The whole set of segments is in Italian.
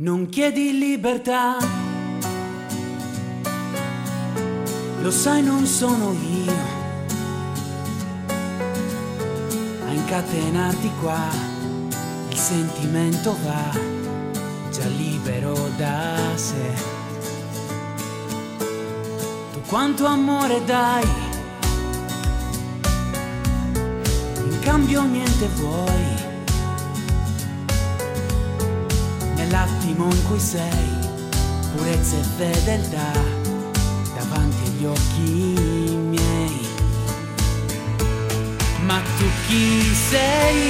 Non chiedi libertà, lo sai non sono io a incatenarti qua, il sentimento va già libero da sé. Tu quanto amore dai, in cambio niente vuoi. Nell'attimo in cui sei, purezza e fedeltà davanti agli occhi miei. Ma tu chi sei?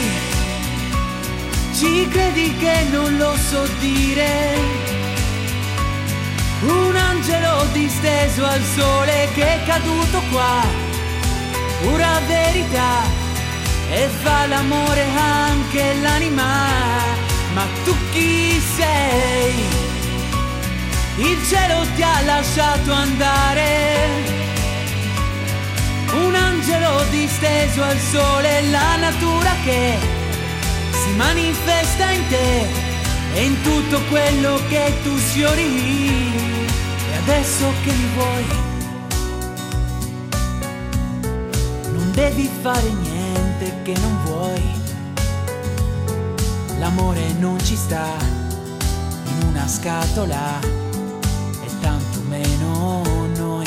Ci credi che non lo so dire? Un angelo disteso al sole che è caduto qua, pura verità, e fa l'amore anche l'anima. Ma tu chi sei? Il cielo ti ha lasciato andare, un angelo disteso al sole, la natura che si manifesta in te e in tutto quello che tu sfiori. E adesso che mi vuoi, non devi fare niente che non vuoi. L'amore non ci sta in una scatola e tanto meno noi.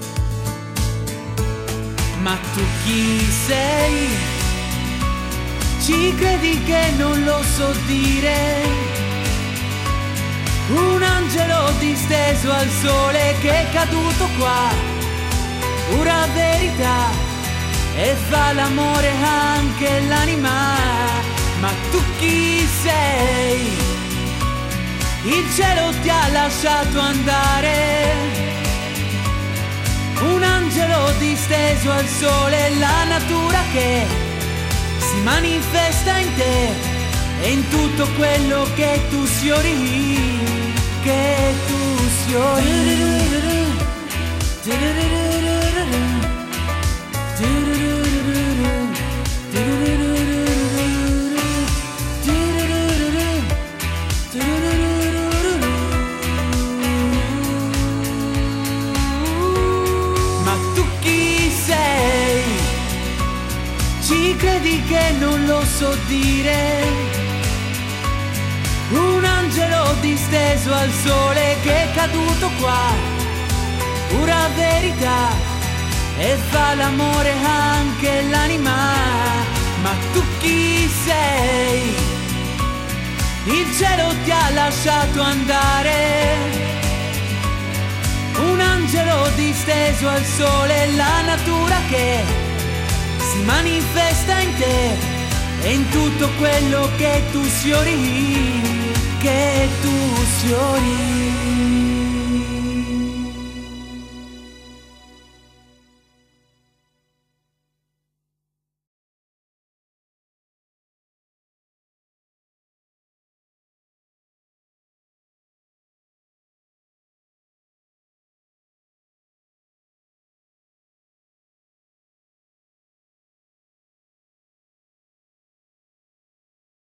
Ma tu chi sei? Ci credi che non lo so dire? Un angelo disteso al sole che è caduto qua, pura verità, e fa l'amore anche l'anima. Ma tu chi sei? Il cielo ti ha lasciato andare, un angelo disteso al sole, la natura che si manifesta in te e in tutto quello che tu sfiori, che tu sfiori. Ci credi che non lo so dire? Un angelo disteso al sole che è caduto qua, pura verità, e fa l'amore anche l'anima. Ma tu chi sei? Il cielo ti ha lasciato andare, un angelo disteso al sole, la natura che si manifesta in te e in tutto quello che tu sfiori, che tu sfiori.